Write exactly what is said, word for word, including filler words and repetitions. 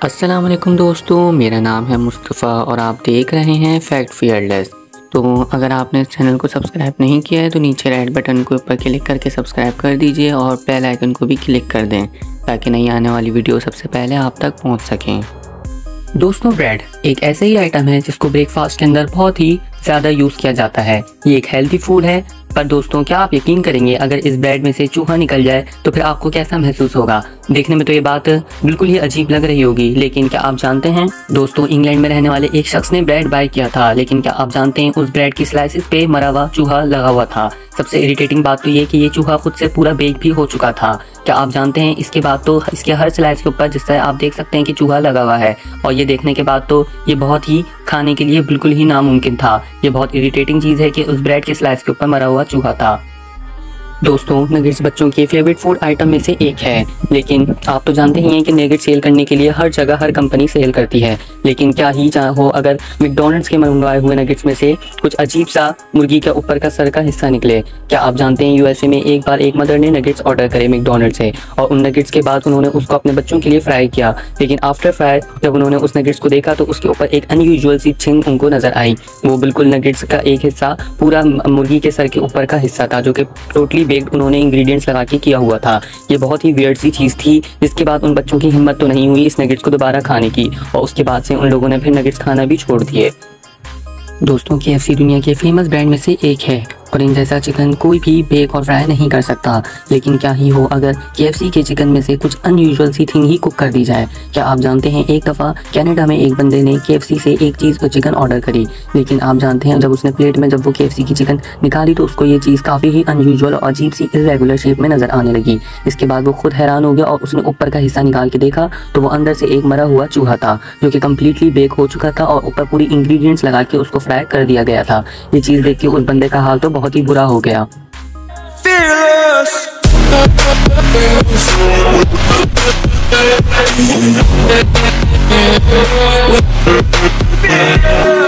अस्सलाम वालेकुम दोस्तों, मेरा नाम है मुस्तफ़ा और आप देख रहे हैं फैक्ट फियरलेस। तो अगर आपने इस चैनल को सब्सक्राइब नहीं किया है तो नीचे रेड बटन के ऊपर क्लिक करके सब्सक्राइब कर दीजिए और बेल आइकन को भी क्लिक कर दें ताकि नई आने वाली वीडियो सबसे पहले आप तक पहुंच सकें। दोस्तों, ब्रेड एक ऐसे ही आइटम है जिसको ब्रेकफास्ट के अंदर बहुत ही ज़्यादा यूज़ किया जाता है। ये एक हेल्दी फूड है, पर दोस्तों क्या आप यकीन करेंगे अगर इस ब्रेड में से चूहा निकल जाए तो फिर आपको कैसा महसूस होगा। देखने में तो ये बात बिल्कुल ही अजीब लग रही होगी, लेकिन क्या आप जानते हैं दोस्तों, इंग्लैंड में रहने वाले एक शख्स ने ब्रेड बाय किया था, लेकिन क्या आप जानते हैं उस ब्रेड की स्लाइसेस पे मरा हुआ चूहा लगा हुआ था। सबसे इरिटेटिंग बात तो ये कि ये चूहा खुद से पूरा बेक भी हो चुका था। क्या आप जानते हैं इसके बाद तो इसके हर स्लाइस के ऊपर जिस तरह आप देख सकते हैं कि चूहा लगा हुआ है, और ये देखने के बाद तो ये बहुत ही खाने के लिए बिल्कुल ही नामुमकिन था। ये बहुत इरिटेटिंग चीज़ है कि उस ब्रेड के स्लाइस के ऊपर मरा हुआ चूहा था। दोस्तों, नगेट्स बच्चों के फेवरेट फूड आइटम में से एक है, लेकिन आप तो जानते ही हैं कि नगेट सेल करने के लिए हर जगह हर कंपनी सेल करती है। लेकिन क्या ही हो अगर मैकडॉनल्ड्स के मंगवाए हुए नगेट्स में से कुछ अजीब सा मुर्गी के ऊपर का सर का हिस्सा निकले। क्या आप जानते हैं यूएसए में एक बार एक मदर ने नगेट्स ऑर्डर करे मैकडॉनल्ड्स से, और उन नगेट्स के बाद उन्होंने उसको अपने बच्चों के लिए फ्राई किया, लेकिन आफ्टर फ्राई जब उन्होंने उस नगेट्स को देखा तो उसके ऊपर एक अनयूजुअल सी छिन उनको नजर आई। वो बिल्कुल नगेट्स का एक हिस्सा पूरा मुर्गी के सर के ऊपर का हिस्सा था, जो कि टोटली बेक्ड उन्होंने इंग्रेडिएंट्स लगा के किया हुआ था। ये बहुत ही वियर्ड सी चीज़ थी, जिसके बाद उन बच्चों की हिम्मत तो नहीं हुई इस नगेट्स को दोबारा खाने की, और उसके बाद से उन लोगों ने फिर नगेट्स खाना भी छोड़ दिए। दोस्तों, केएफसी दुनिया के फेमस ब्रांड में से एक है और इन जैसा चिकन कोई भी बेक और फ्राई नहीं कर सकता। लेकिन क्या ही हो अगर केएफसी के चिकन में से कुछ अनयूजुअल सी थिंग ही कुक कर दी जाए। क्या आप जानते हैं एक दफ़ा कनाडा में एक बंदे ने केएफसी से एक चीज़ और चिकन ऑर्डर करी, लेकिन आप जानते हैं जब उसने प्लेट में जब वो केएफसी की चिकन निकाली तो उसको ये चीज़ काफ़ी ही अनयूजुअल और अजीब सी इरेगुलर शेप में नज़र आने लगी। इसके बाद वो खुद हैरान हो गया और उसने ऊपर का हिस्सा निकाल के देखा तो वो अंदर से एक मरा हुआ चूहा था, जो कि कम्प्लीटली बेक हो चुका था और ऊपर पूरी इंग्रेडिएंट्स लगा के उसको फ्राई कर दिया गया था। ये चीज़ देख के उस बंदे का हाल तो बहुत ही बुरा हो गया। Fearless.